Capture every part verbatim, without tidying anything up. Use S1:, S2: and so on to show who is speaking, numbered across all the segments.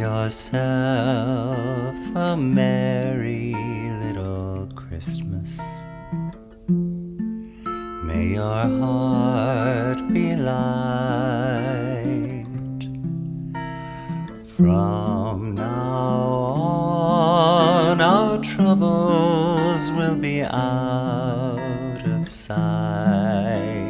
S1: yourself a merry little Christmas. May your heart be light. From now on, our troubles will be out of sight.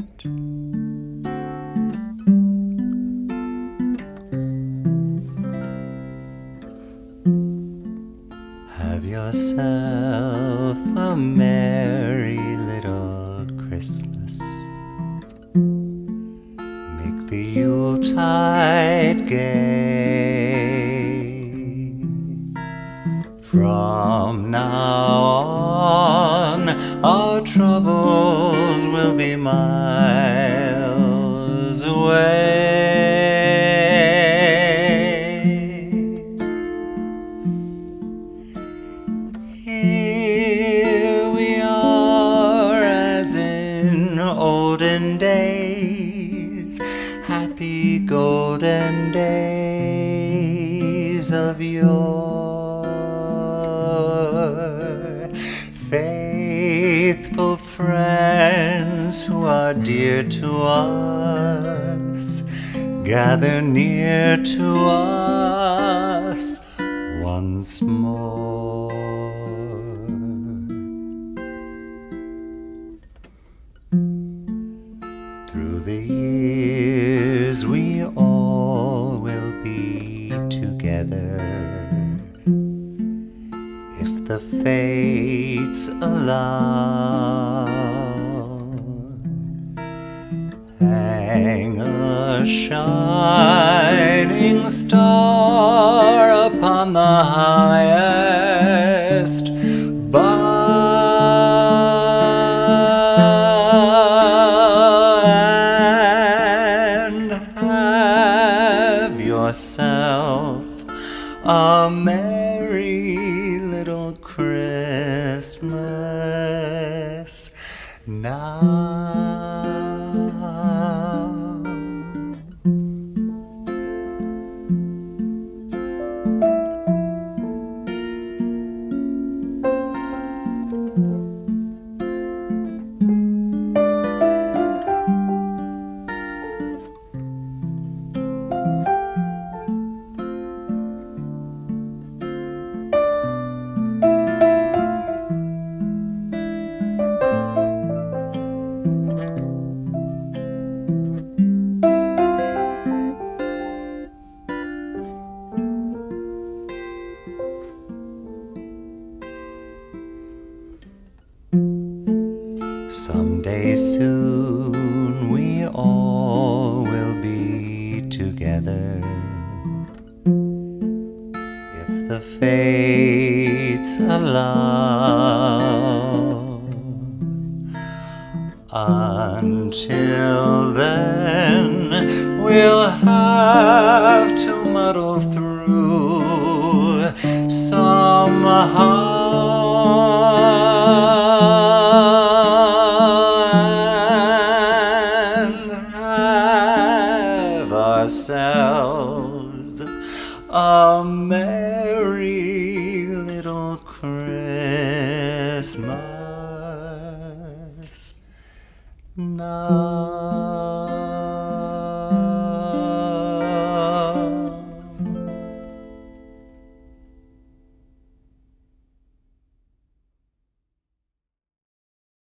S1: Have yourself a merry little Christmas. Make the Yuletide gay. From now on, our troubles will be miles away. Olden days, happy golden days of yore. Faithful friends who are dear to us, gather near to us once more. Through the years we all will be together, if the fates allow. Hang a shining star upon the highest bough. Yourself a merry little Christmas now. Someday soon we all will be together, if the fates allow. Until then we'll have to muddle through somehow. Ourselves a merry little Christmas now.